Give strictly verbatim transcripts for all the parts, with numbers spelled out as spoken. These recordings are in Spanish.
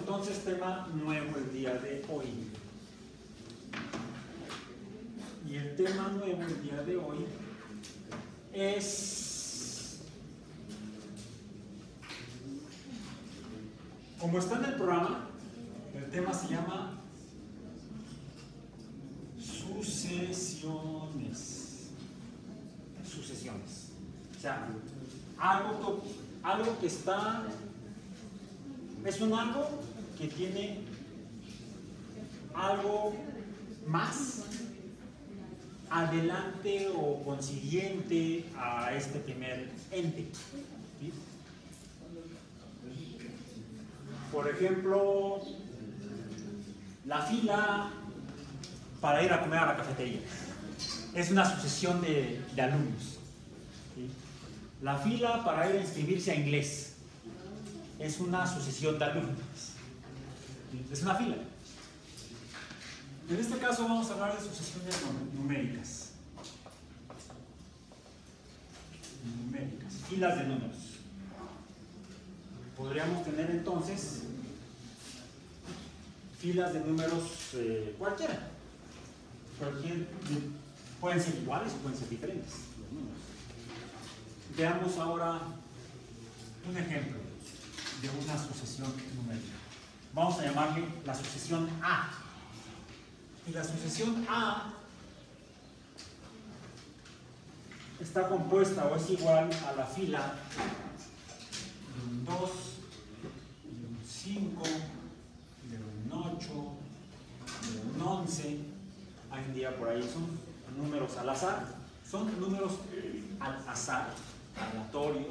entonces tema nuevo el día de hoy. Y el tema nuevo el día de hoy es, como está en el programa, el tema se llama sucesiones. Sucesiones. O sea, algo que, algo que está, es un algo que tiene algo más adelante o consiguiente a este primer ente. ¿Sí? Por ejemplo, la fila para ir a comer a la cafetería es una sucesión de, de alumnos. ¿Sí? La fila para ir a inscribirse a inglés es una sucesión de alumnos. ¿Sí? Es una fila. En este caso vamos a hablar de sucesiones numéricas. Numéricas, filas de números. Podríamos tener entonces filas de números eh, cualquiera. Cualquier, pueden ser iguales o pueden ser diferentes los números. Veamos ahora un ejemplo de una sucesión numérica. Vamos a llamarle la sucesión A. Y la sucesión A está compuesta o es igual a la fila de un dos, de un cinco, de un ocho, de un once. Hay un día por ahí, son números al azar, son números al azar, aleatorios.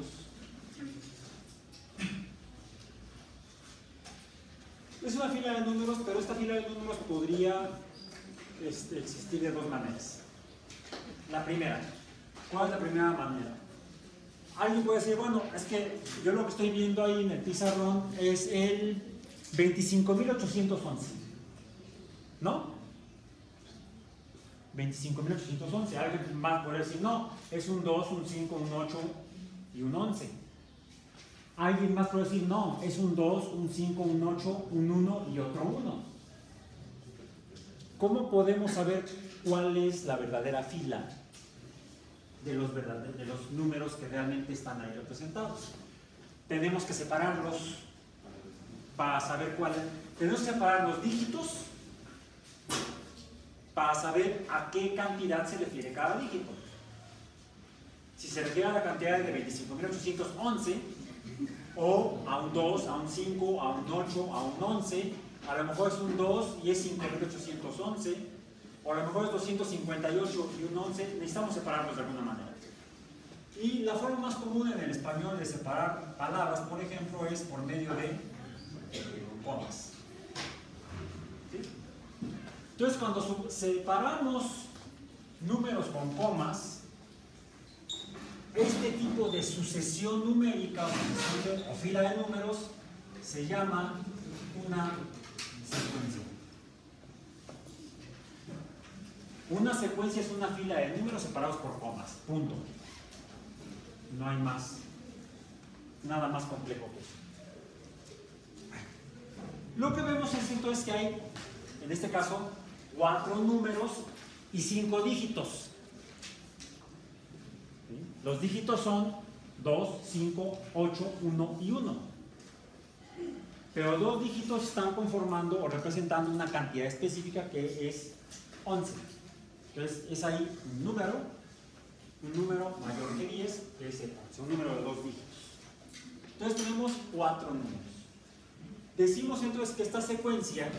Es una fila de números, pero esta fila de números podría este, existir de dos maneras. La primera, ¿cuál es la primera manera? Alguien puede decir, bueno, es que yo lo que estoy viendo ahí en el pizarrón es el veinticinco mil ochocientos once, ¿no? veinticinco mil ochocientos once. Alguien más puede decir, no, es un dos, un cinco, un ocho y un once. Alguien más puede decir, no, es un dos, un cinco, un ocho, un uno y otro uno. ¿Cómo podemos saber cuál es la verdadera fila de los, de los números que realmente están ahí representados? Tenemos que separarlos para saber cuál es. Tenemos que separar los dígitos para saber a qué cantidad se refiere cada dígito. Si se refiere a la cantidad de veinticinco mil ochocientos once, o a un dos, a un cinco, a un ocho, a un once, a lo mejor es un dos y es cinco mil ochocientos once, o a lo mejor es doscientos cincuenta y ocho y un once, necesitamos separarlos de alguna manera. Y la forma más común en el español de separar palabras, por ejemplo, es por medio de comas. ¿Sí? Entonces, cuando separamos números con comas, este tipo de sucesión numérica o, sucesión de, o fila de números se llama una secuencia. Una secuencia es una fila de números separados por comas, punto. No hay más, nada más complejo que eso. Lo que vemos es entonces que hay, en este caso, cuatro números y cinco dígitos. Los dígitos son dos, cinco, ocho, uno y uno. Pero dos dígitos están conformando o representando una cantidad específica que es once. Entonces es ahí un número, un número mayor que diez, que es el once, un número de dos dígitos. Entonces tenemos cuatro números. Decimos entonces que esta secuencia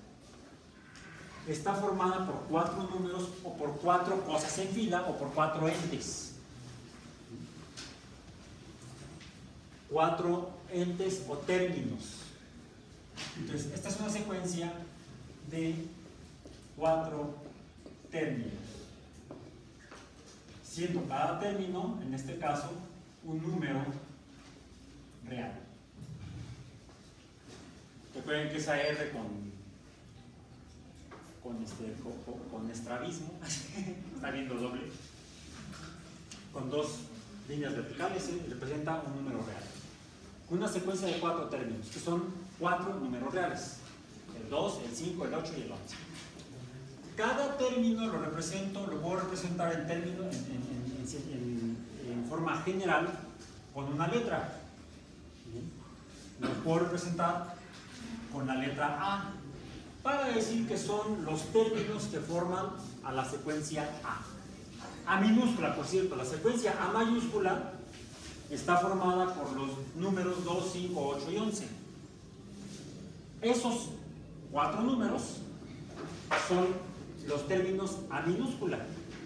está formada por cuatro números o por cuatro cosas en fila o por cuatro entes. Cuatro entes o términos. Entonces, esta es una secuencia de cuatro términos. Siendo cada término, en este caso, un número real. Recuerden que esa R con, con, este, con, con estrabismo, está viendo doble, con dos líneas verticales, ¿sí? Representa un número real. Una secuencia de cuatro términos, que son cuatro números reales, el dos, el cinco, el ocho y el once. Cada término lo represento, lo puedo representar en término, en, en, en, en, en forma general con una letra. Lo puedo representar con la letra A, para decir que son los términos que forman a la secuencia A. A minúscula, por cierto, la secuencia A mayúscula está formada por los números dos, cinco, ocho y once. Esos cuatro números son los términos A minúscula.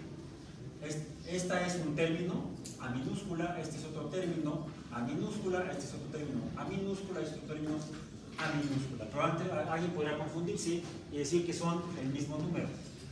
Esta es un término A minúscula, este es otro término A minúscula, este es otro término A minúscula, este es otro término A minúscula. Probablemente alguien podría confundirse y decir que son el mismo número.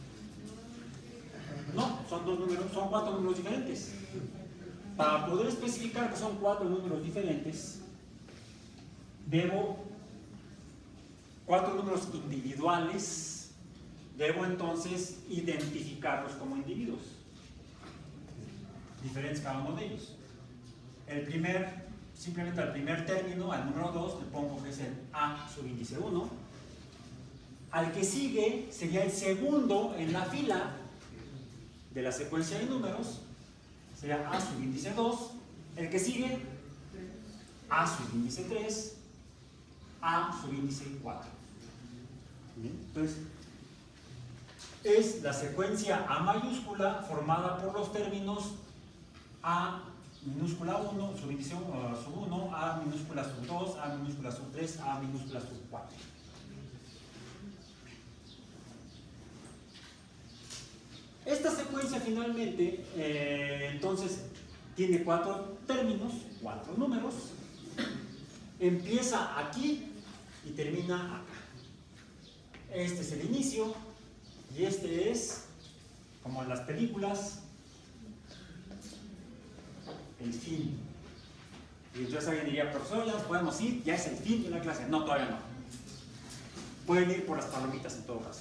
No, son dos números, son cuatro números diferentes. Para poder especificar que son cuatro números diferentes, debo cuatro números individuales, debo entonces identificarlos como individuos, diferentes cada uno de ellos. El primer, simplemente al primer término, al número dos, le pongo que es el A subíndice uno. Al que sigue sería el segundo en la fila de la secuencia de números, sería A subíndice dos. El que sigue, A subíndice tres, A subíndice cuatro. Entonces, es la secuencia A mayúscula formada por los términos A minúscula uno, subíndice uh, sub uno, A minúscula sub dos, A minúscula sub tres, A minúscula sub cuatro. Esta secuencia finalmente, eh, entonces, tiene cuatro términos, cuatro números, empieza aquí y termina acá. Este es el inicio y este es, como en las películas, el fin. Y entonces alguien diría, profesor, ya nos podemos ir, ya es el fin de la clase. No, todavía no. Pueden ir por las palomitas en todo caso.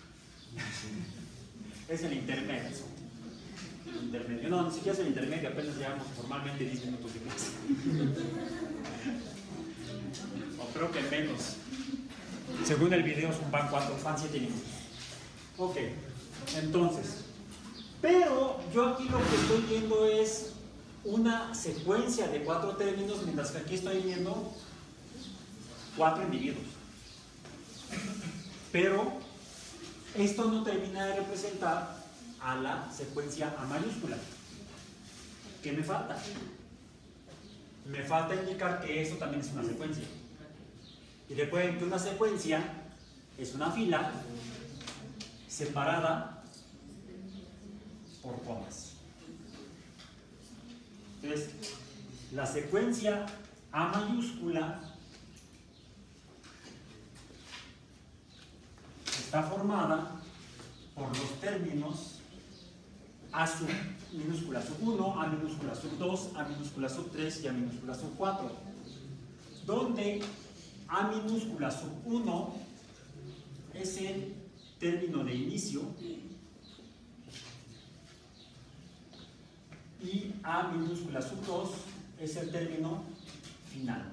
Es el intermedio. El intermedio. No, ni siquiera es el intermedio, apenas llevamos formalmente diez minutos de clase. O creo que menos. Según el video son van cuatro, van siete minutos. Ok, entonces. Pero yo aquí lo que estoy viendo es una secuencia de cuatro términos, mientras que aquí estoy viendo cuatro individuos. Pero esto no termina de representar a la secuencia A mayúscula. ¿Qué me falta? Me falta indicar que eso también es una secuencia. Y recuerden que una secuencia es una fila separada por comas. Entonces, la secuencia A mayúscula está formada por los términos A sub minúscula sub uno, A minúscula sub dos, A minúscula sub tres y A minúscula sub cuatro, donde A minúscula sub uno es el término de inicio y A minúscula sub dos es el término final.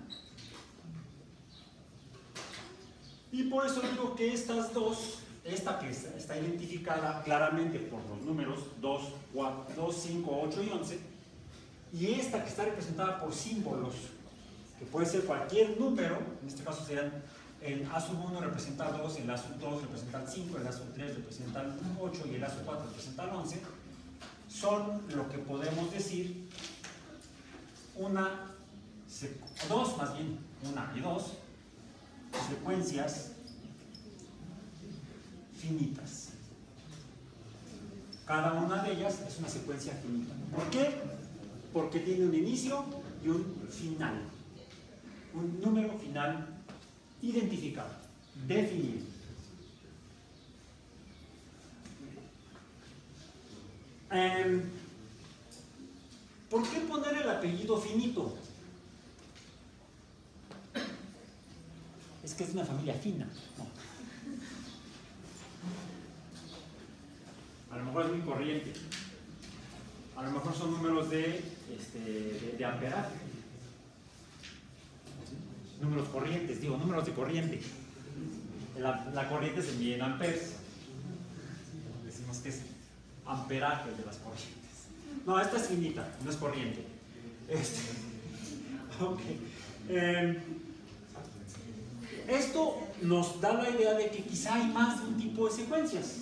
Y por eso digo que estas dos, esta que está identificada claramente por los números dos, cinco, ocho y once, y esta que está representada por símbolos, que puede ser cualquier número, en este caso serían el A sub uno representa el dos, el A sub dos representa el cinco, el A sub tres representa el ocho y el A sub cuatro representa el once, son lo que podemos decir una, dos más bien, una y dos, secuencias finitas. Cada una de ellas es una secuencia finita. ¿Por qué? Porque tiene un inicio y un final. Un número final identificado, definido. Eh, ¿Por qué poner el apellido finito? Es que es una familia fina. No. A lo mejor es muy corriente. A lo mejor son números de, este, de, de amperaje. números corrientes, digo, números de corriente. La, la corriente se mide en amperes. Decimos que es amperaje de las corrientes. No, esta es finita, no es corriente. Este, ok. Eh, esto nos da la idea de que quizá hay más de un tipo de secuencias.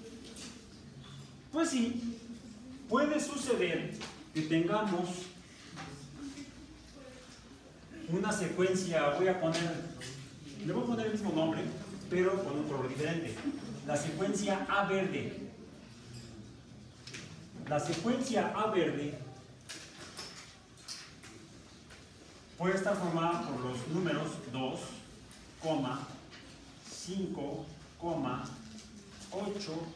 Pues sí, puede suceder que tengamos una secuencia, voy a poner, le voy a poner el mismo nombre, pero con un color diferente. La secuencia A verde. La secuencia A verde puede estar formada por los números dos, cinco, ocho,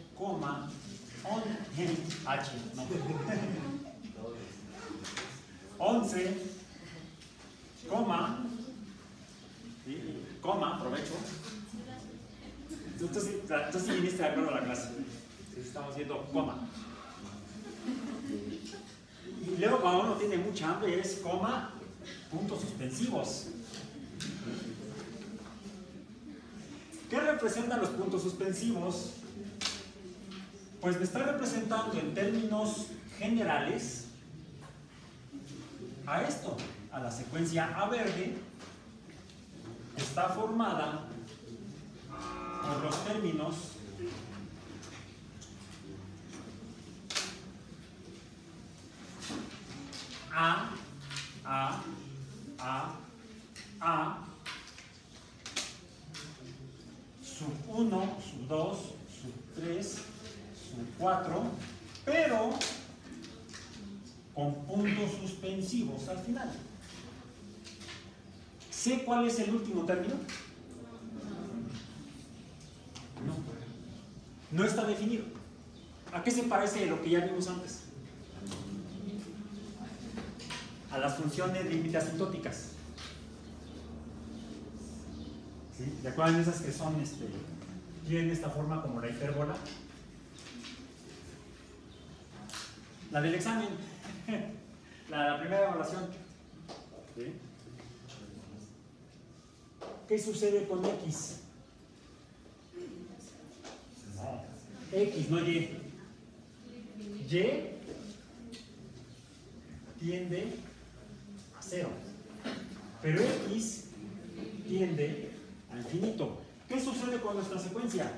H, no. once, coma, coma, aprovecho. Entonces, entonces viniste de acuerdo a la clase. Estamos viendo coma. Y luego cuando uno tiene mucha hambre es coma, puntos suspensivos. ¿Qué representan los puntos suspensivos? Pues me está representando en términos generales a esto, a la secuencia A verde, que está formada por los términos A, A, A, A, sub uno, sub dos, sub tres, sub cuatro, pero con puntos suspensivos al final. ¿Sé cuál es el último término? No. No está definido. ¿A qué se parece lo que ya vimos antes? A las funciones límite asintóticas. ¿Sí? ¿De acuerdo? Esas que son, este, tienen esta forma como la hipérbola. La del examen, la, la primera evaluación. ¿Sí? ¿Qué sucede con X? X, no Y. Y tiende a cero, pero X tiende a infinito. ¿Qué sucede con nuestra secuencia?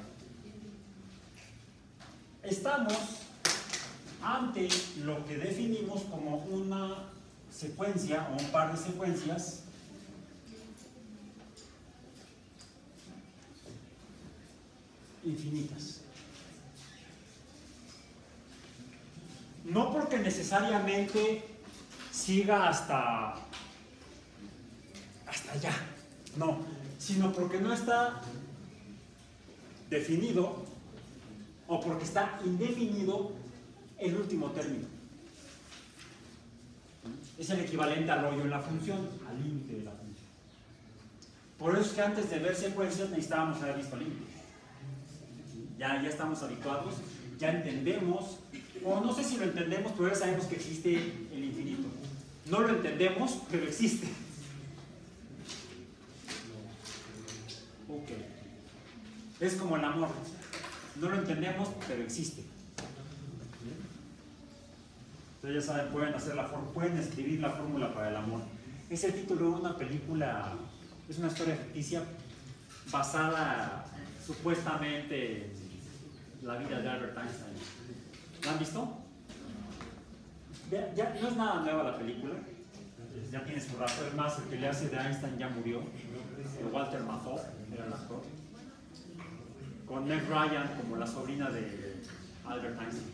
Estamos ante lo que definimos como una secuencia o un par de secuencias infinitas. No porque necesariamente siga hasta, hasta allá, no, sino porque no está definido o porque está indefinido el último término. Es el equivalente al hoyo en la función, al límite de la función. Por eso es que antes de ver secuencias necesitábamos haber visto límites. Ya, ya estamos habituados, ya entendemos, o no sé si lo entendemos, pero ya sabemos que existe el infinito. No lo entendemos, pero existe. Ok. Es como el amor. No lo entendemos, pero existe. Entonces ya saben, pueden, hacer la pueden escribir la fórmula para el amor. Es el título de una película, es una historia ficticia basada supuestamente en la vida de Albert Einstein. ¿La han visto? Ya, ya, no es nada nueva la película, ya tiene su rato. Es más, el que le hace de Einstein ya murió, Walter Matthau era el actor, con Meg Ryan como la sobrina de Albert Einstein.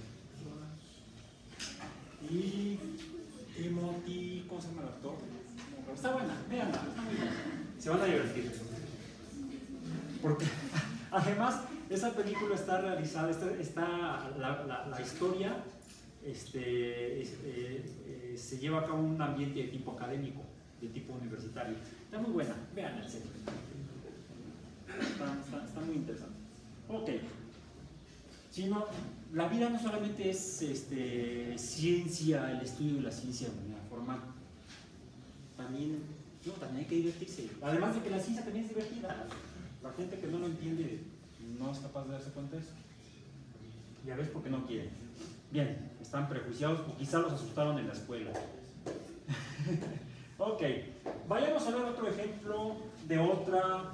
Y Timothy, ¿cómo se llama el actor? Está buena, véanla, está muy buena. Se van a divertir. Porque además, esa película está realizada, está, está la, la, la historia este, es, eh, eh, se lleva a cabo en un ambiente de tipo académico, de tipo universitario. Está muy buena, véanla en serio. Está, está, está muy interesante. Ok. Si no, la vida no solamente es este, ciencia, el estudio de la ciencia de manera formal. También No, también hay que divertirse. Además de que la ciencia también es divertida. La gente que no lo entiende no es capaz de darse cuenta de eso. Ya ves por qué no quieren. Bien, están prejuiciados o quizá los asustaron en la escuela. Ok, vayamos a ver otro ejemplo de otra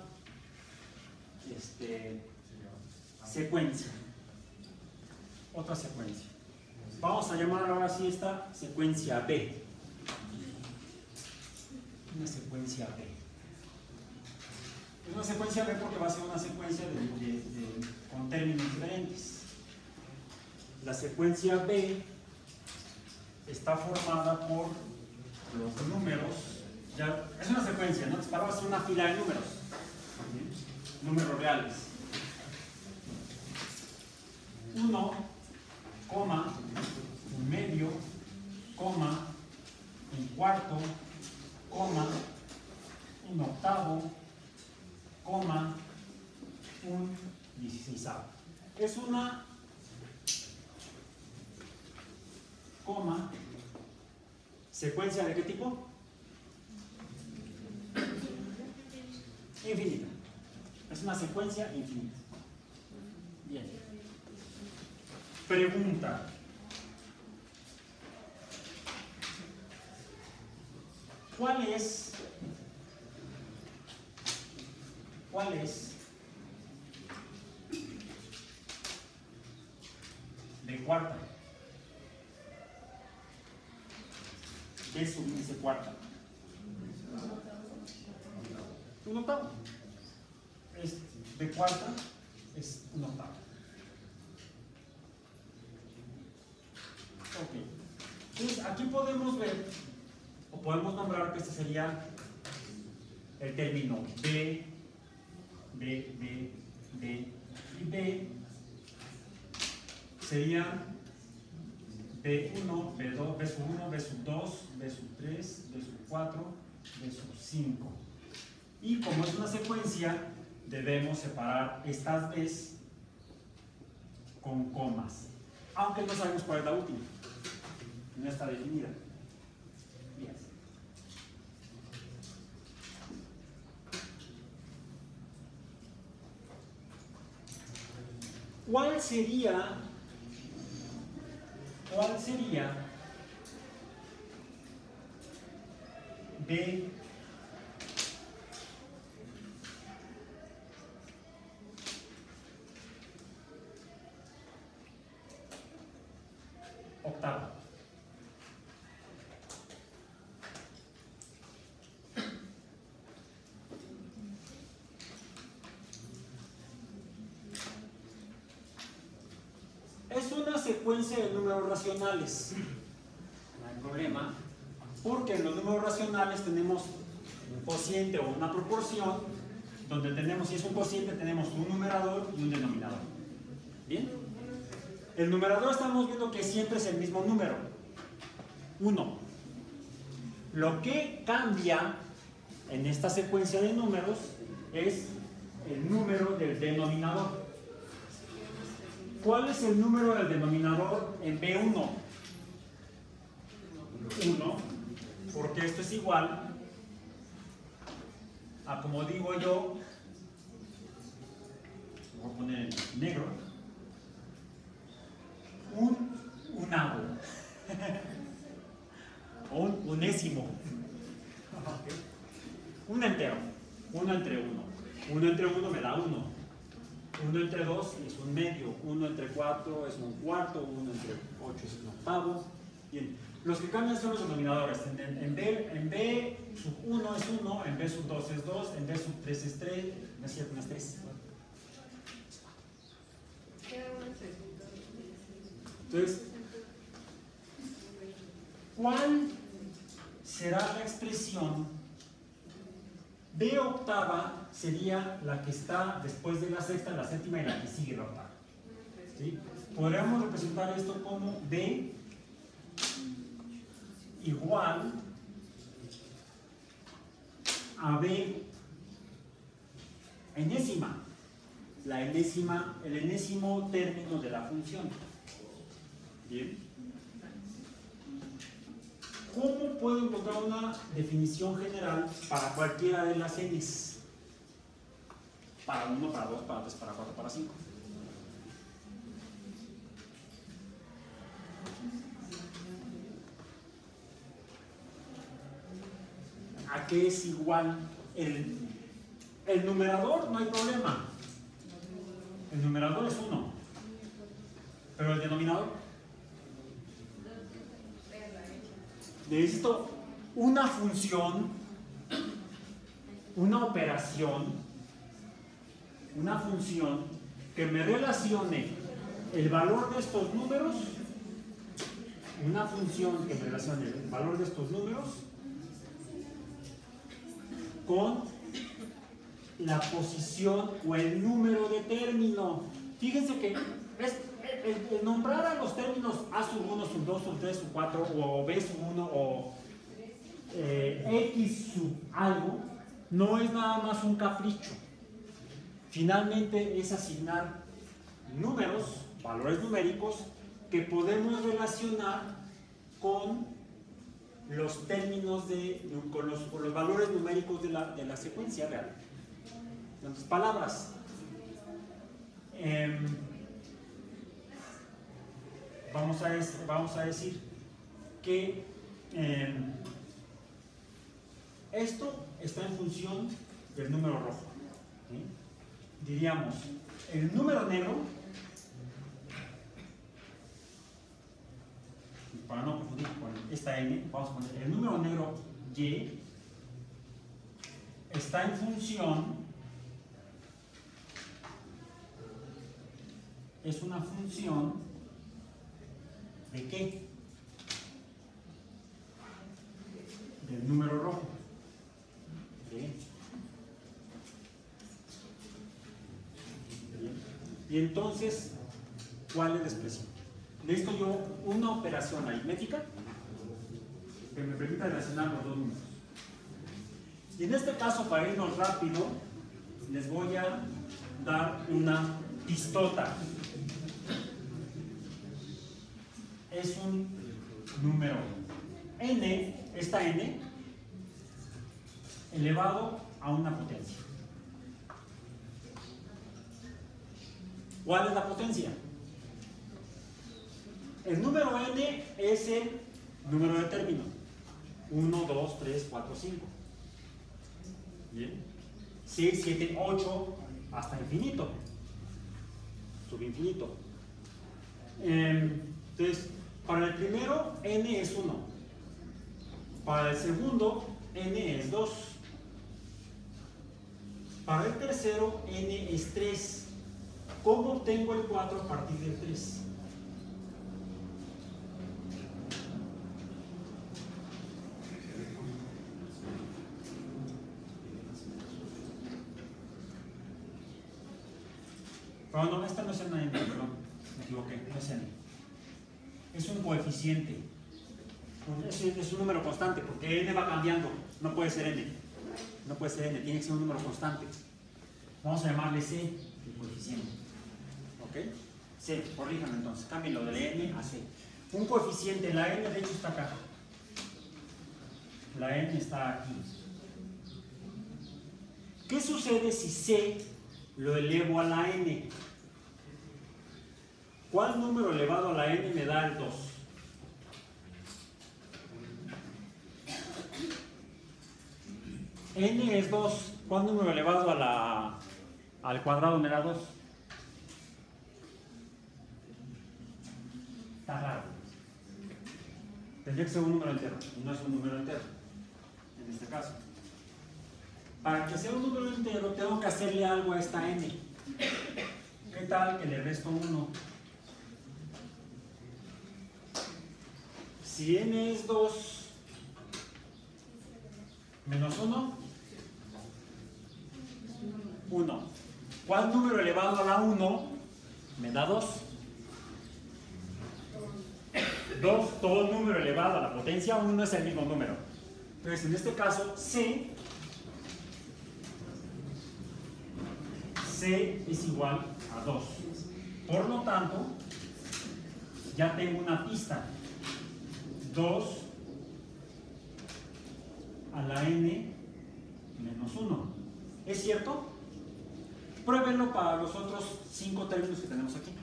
este, secuencia. Otra secuencia. Vamos a llamar ahora sí esta secuencia B. Una secuencia B. Es una secuencia B porque va a ser una secuencia de, de, de, con términos diferentes. La secuencia B está formada por los números. Ya, es una secuencia, ¿no? Para hacer una fila de números. ¿Sí? Números reales. Uno, coma, un medio, coma, un cuarto, coma, un octavo, coma, un dieciseisavo. Es una coma, secuencia de qué tipo? Infinita. Es una secuencia infinita. Bien. Pregunta. ¿Cuál es, cuál es de cuarta? ¿Qué es un índice cuarta? Un octavo. Es de cuarta es un octavo. Ok. Entonces aquí podemos ver, o podemos nombrar que este sería el término B, B, B, B y B. Serían B uno, B dos, B sub uno, B sub dos, B sub tres, B sub cuatro, B sub cinco. Y como es una secuencia, debemos separar estas B's con comas. Aunque no sabemos cuál es la última. No está definida. Bien. ¿Cuál sería, cuál sería B octava? Es una secuencia de números racionales. No hay problema, porque en los números racionales tenemos un cociente o una proporción, donde tenemos, si es un cociente, tenemos un numerador y un denominador. ¿Bien? El numerador estamos viendo que siempre es el mismo número, uno. Lo que cambia en esta secuencia de números es el número del denominador. ¿Cuál es el número del denominador en B uno? uno, porque esto es igual a, como digo yo, voy a poner en negro, un unavo o un unésimo, un entero, uno entre uno, uno entre uno me da uno. uno entre dos es un medio, uno entre cuatro es un cuarto, uno entre ocho es un octavo. Bien, los que cambian son los denominadores. En, en, B, en B sub uno es uno, en B sub dos es dos, en B sub tres es tres, no es cierto, no es tres. Entonces, ¿cuál será la expresión? B octava sería la que está después de la sexta, la séptima y la que sigue la octava. ¿Sí? Podríamos representar esto como B igual a B enésima, la enésima, el enésimo término de la función. Bien. ¿cómo puedo encontrar una definición general para cualquiera de las n's? Para uno, para dos, para tres, para cuatro, para cinco. ¿A qué es igual el, el numerador? No hay problema. El numerador es uno. Pero el denominador. Necesito una función, una operación, una función que me relacione el valor de estos números, una función que me relacione el valor de estos números con la posición o el número de término. Fíjense que es, el, el nombrar a los términos A sub uno, sub dos, sub tres, sub cuatro, o B sub uno, o eh, X sub algo, no es nada más un capricho. Finalmente es asignar números, valores numéricos, que podemos relacionar con los términos de, con los, con los valores numéricos de la, de la secuencia real. En otras palabras, eh, vamos, a es, vamos a decir que eh, esto está en función del número rojo. ¿Sí? Diríamos, el número negro, para no confundir con esta n, vamos a poner el número negro y, está en función, es una función ¿de qué? Del número rojo. ¿Sí? Y entonces, ¿cuál es la expresión? Necesito yo una operación aritmética que me permita relacionar los dos números. Y en este caso, para irnos rápido, les voy a dar una pistota. Es un número n, esta n, elevado a una potencia. ¿Cuál es la potencia? El número n es el número de término. uno, dos, tres, cuatro, cinco. Bien. seis, siete, ocho, hasta infinito. Subinfinito. Eh, entonces, para el primero, n es uno. Para el segundo, n es dos. Para el tercero, n es tres. ¿Cómo obtengo el cuatro a partir del tres? Oh, no, esta no es n, perdón, me equivoqué, no es n. Es un coeficiente. Es, es un número constante, porque n va cambiando. No puede ser n. No puede ser n, tiene que ser un número constante. Vamos a llamarle c, el coeficiente. ¿Ok? C, corríjanme entonces, cámbienlo de n a c. Un coeficiente, la n de hecho está acá. La n está aquí. ¿Qué sucede si c lo elevo a la n? ¿Cuál número elevado a la n me da el dos? N es dos. ¿Cuál número elevado a la, al cuadrado me da dos? Está raro. Tendría que ser un número entero. Y no es un número entero. En este caso. Para que sea un número entero, tengo que hacerle algo a esta n. ¿Qué tal que le resto uno? Si n es dos menos uno, uno. ¿Cuál número elevado a la uno me da dos? dos, todo número elevado a la potencia uno es el mismo número. Entonces, en este caso, c, c es igual a dos. Por lo tanto, ya tengo una pista. dos a la n menos uno. ¿Es cierto? Pruébenlo para los otros cinco términos que tenemos aquí.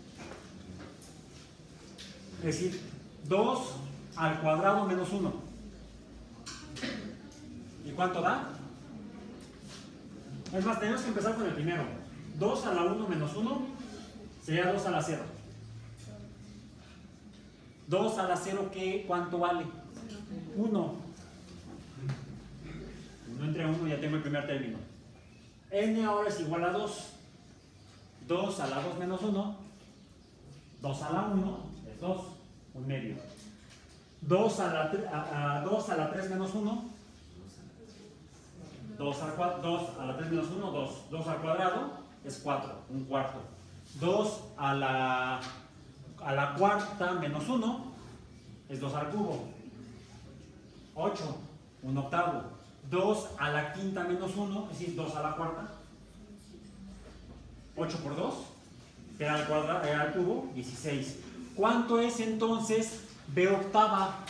Es decir, dos al cuadrado menos uno. ¿Y cuánto da? Es más, tenemos que empezar con el primero. dos a la uno menos uno sería dos a la cero. dos a la cero, ¿qué? ¿Cuánto vale? uno. uno entre uno, ya tengo el primer término. N ahora es igual a dos. dos a la dos menos uno. dos a la uno es dos. Un medio. dos a la, a, a dos a la tres menos uno. dos a, dos a la tres menos uno, dos. dos al cuadrado es cuatro. Un cuarto. dos a la, a la cuarta menos uno es dos al cubo. ocho. Un octavo. dos a la quinta menos uno, es decir, dos a la cuarta. ocho por dos, que era al cuadrado, era al cubo, dieciséis. ¿Cuánto es entonces b octava?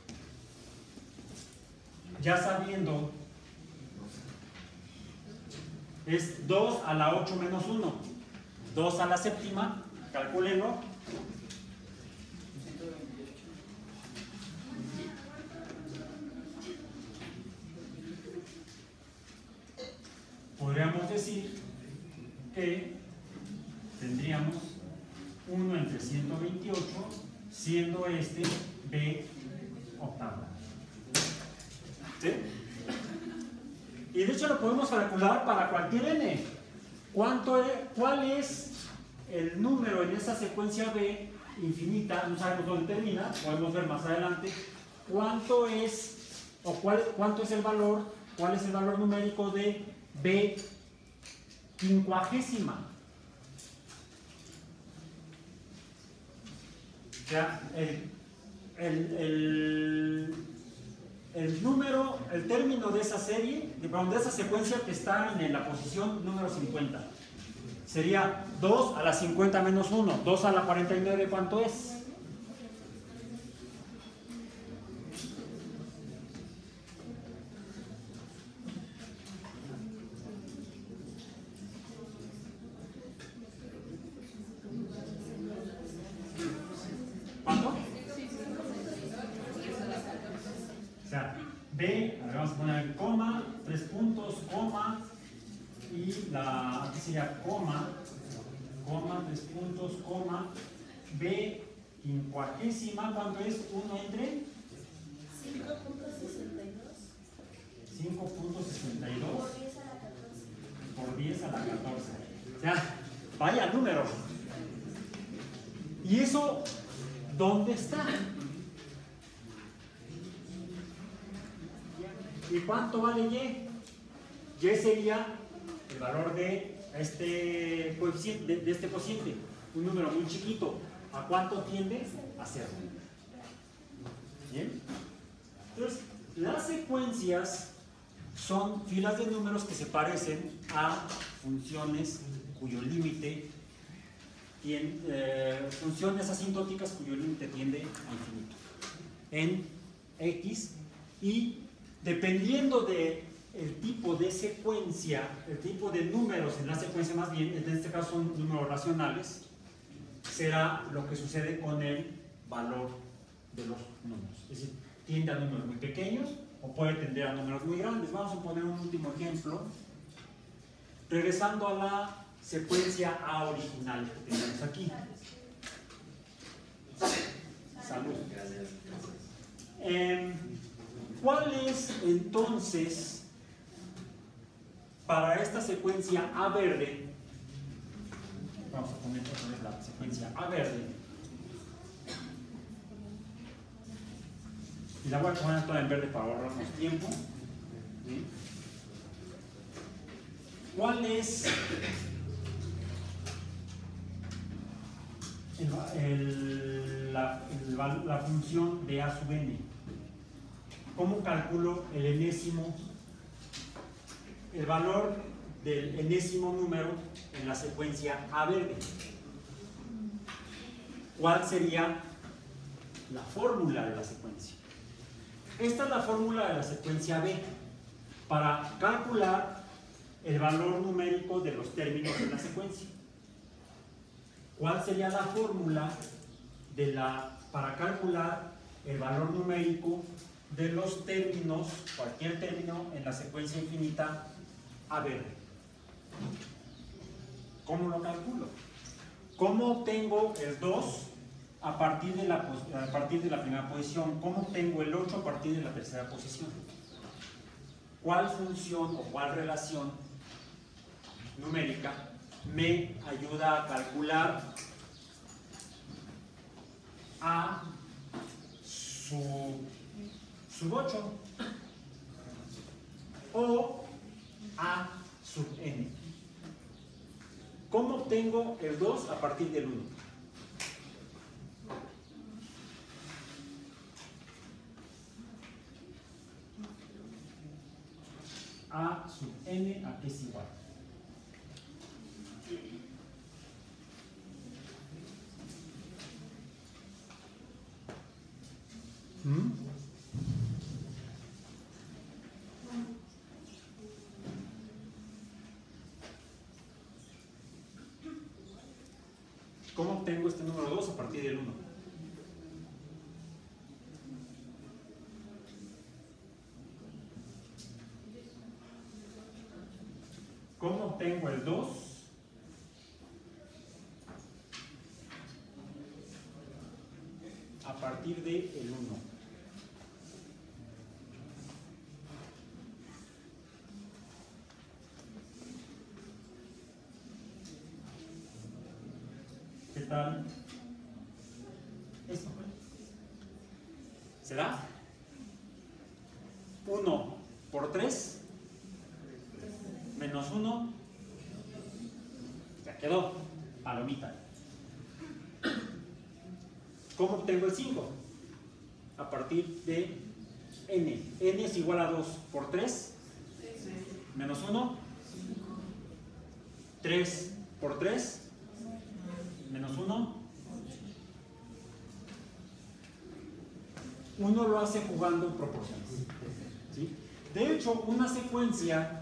Ya sabiendo, es dos a la ocho menos uno. dos a la séptima, calcúlenlo. Podríamos decir que tendríamos uno entre ciento veintiocho, siendo este b octava. ¿Sí? Y de hecho lo podemos calcular para cualquier n. ¿Cuánto es, ¿Cuál es el número en esa secuencia b infinita? No sabemos dónde termina, podemos ver más adelante. ¿Cuánto es, o cuál, cuánto es el valor, cuál es el valor numérico de b quincuagésima? O sea, el, el, el, el número, el término de esa serie, de, perdón, de esa secuencia que está en la posición número cincuenta, sería dos a la cincuenta menos uno. dos a la cuarenta y nueve, ¿cuánto es? B, a ver, vamos a poner coma, tres puntos, coma, y la, aquí sería coma, coma, tres puntos, coma, B quincuagésima, ¿cuánto es? uno entre cinco punto sesenta y dos. cinco punto sesenta y dos por diez a la catorce. O sea, vaya número. ¿Y eso dónde está? ¿Y cuánto vale Y? Y sería el valor de este coeficiente, de, de este cociente, un número muy chiquito. ¿A cuánto tiende? A cero. ¿Bien? Entonces, las secuencias son filas de números que se parecen a funciones cuyo límite tiende, eh, funciones asintóticas cuyo límite tiende a infinito en X, y dependiendo del tipo de secuencia, el tipo de números en la secuencia, más bien, en este caso son números racionales, será lo que sucede con el valor de los números. Es decir, tiende a números muy pequeños o puede tender a números muy grandes. Vamos a poner un último ejemplo. Regresando a la secuencia A original que tenemos aquí. Salud. Eh, ¿Cuál es entonces, para esta secuencia A verde, vamos a poner otra vez la secuencia A verde, y la voy a poner toda en verde para ahorrarnos tiempo? ¿Sí? ¿Cuál es el, el, la, el, la función de A sub n? ¿Cómo calculo el enésimo, el valor del enésimo número en la secuencia A verde? ¿Cuál sería la fórmula de la secuencia? Esta es la fórmula de la secuencia B para calcular el valor numérico de los términos de la secuencia. ¿Cuál sería la fórmula de la, para calcular el valor numérico de los términos, cualquier término en la secuencia infinita A verde? ¿Cómo lo calculo? ¿Cómo obtengo el dos a partir de la, a partir de la primera posición? ¿Cómo obtengo el ocho a partir de la tercera posición? ¿Cuál función o cuál relación numérica me ayuda a calcular A sub, sub ocho o A sub n? ¿Cómo obtengo el dos a partir del uno? A sub n a qué es igual. ¿Mm? ¿Cómo obtengo este número dos a partir del uno? ¿Cómo obtengo el dos a partir del uno? ¿Qué tal? Esto. ¿Se da? uno por tres menos uno. Ya quedó. Palomita. ¿Cómo obtengo el cinco? A partir de n. N es igual a dos por tres menos uno. tres por tres menos uno. Uno lo hace jugando en proporciones. ¿Sí? De hecho, una secuencia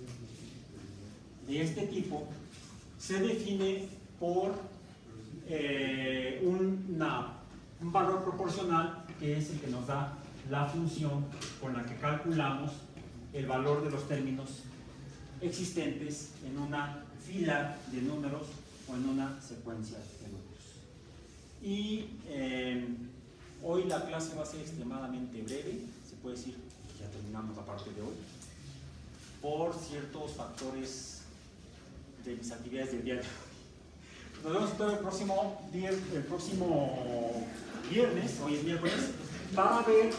de este tipo se define por eh, una, un valor proporcional que es el que nos da la función con la que calculamos el valor de los términos existentes en una fila de números o en una secuencia de números. Y eh, hoy la clase va a ser extremadamente breve, se puede decir que ya terminamos la parte de hoy, por ciertos factores de mis actividades del día de hoy. Nos vemos todo el próximo, día, el próximo viernes, hoy es miércoles, para ver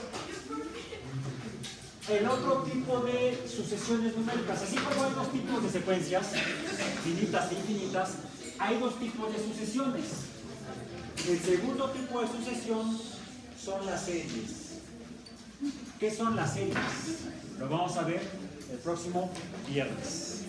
el otro tipo de sucesiones numéricas. Así como hay dos tipos de secuencias, finitas e infinitas, hay dos tipos de sucesiones. El segundo tipo de sucesión son las series. ¿Qué son las series? Lo vamos a ver el próximo viernes.